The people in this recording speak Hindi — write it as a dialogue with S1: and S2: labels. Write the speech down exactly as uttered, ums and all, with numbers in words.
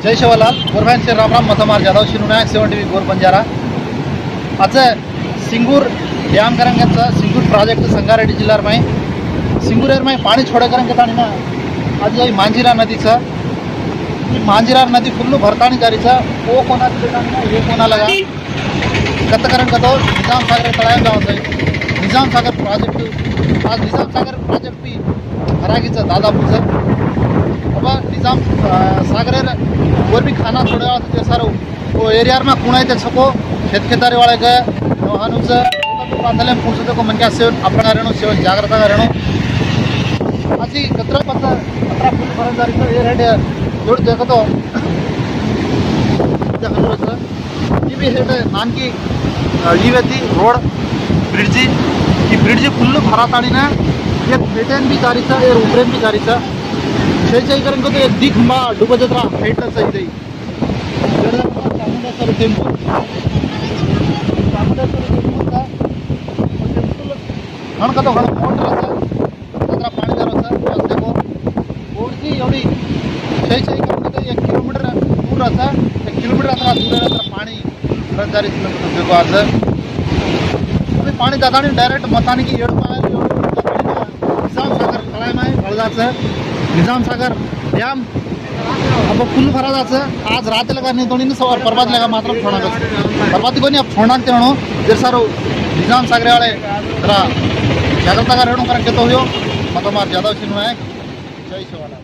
S1: जय शिवलाल गोरभाई से राम राम मतमार जाधव शिनुनायक सेवन टीवी गोर बंजारा आज सिंगूर ड्याम करेंगे सिंगूर प्राजेक्ट संगारेड्डी जिल्ला में सिंगूर में पानी छोड़े करेंगे तानी ना आज ये मांजिरा नदी मांजिरा नदी फुल भरतानी जारी वो कोना ये कोना लगा गत करण का तो निजाम सागर तळाया गाव निजाम सागर प्रोजेक्ट आज निजाम सागर प्रोजेक्ट भी भरागीच दादापूर अब निजाम सागर और भी खाना छोड़े वाला सर वो एरिया में कुणा छको खेत खेतारी वाले गए हानुस बांधले पुरुष को मन क्या सेवन अपना रहनो सेवन जाग्रता का रहनो आज गत्र पत्ता अठरा फुट भरन जारी ये रेड जोड़ देखो तो ये भी हेड नान की लीवेती रोड ब्रिड्ज की ब्रिड्ज फुल भरा ताड़ी ना एक बेटेन भी जारी था एक उमरेन भी जारी था छे करें तो एक दिख बा डूब जत्रा हाइट सही चामुंडेश्वरी टेम्पल चामुंडेश्वरी टेम्पल का टेम्पल हण का तो हण मोटर जत्रा पानी जारो सर बस देखो ओडची एवढी छे छे करें तो एक किलोमीटर दूर असा एक किलोमीटर असा दूर असा पानी जारी देखो आज अभी पानी दादा डायरेक्ट मतानी की एड पायल निजाम सागर तळाय में बळदाचं निजाम सागर डैम अब फुल भरा आज रात लगा नहीं तो सवार बर्बाद लगा मात्र छोड़ा बर्बाद को नहीं अब छोड़ना जर सर निजाम सागर वाले जरा जाग्रता का रहना करके तो हो मतमार जाधव शिनुनायक जय शिवलाल।